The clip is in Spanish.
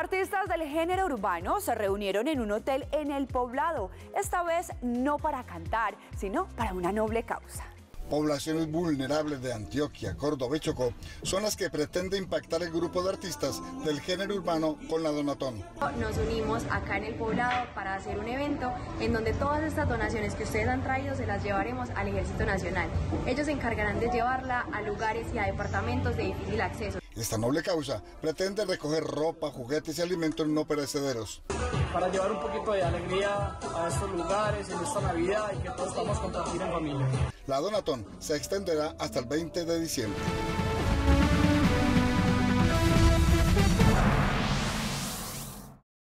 Artistas del género urbano se reunieron en un hotel en El Poblado, esta vez no para cantar, sino para una noble causa. Poblaciones vulnerables de Antioquia, Córdoba y Chocó son las que pretende impactar el grupo de artistas del género urbano con la Donatón. Nos unimos acá en El Poblado para hacer un evento en donde todas estas donaciones que ustedes han traído se las llevaremos al Ejército Nacional. Ellos se encargarán de llevarla a lugares y a departamentos de difícil acceso. Esta noble causa pretende recoger ropa, juguetes y alimentos no perecederos. Para llevar un poquito de alegría a estos lugares en esta Navidad y que todos podamos compartir en familia. La Donatón se extenderá hasta el 20 de diciembre.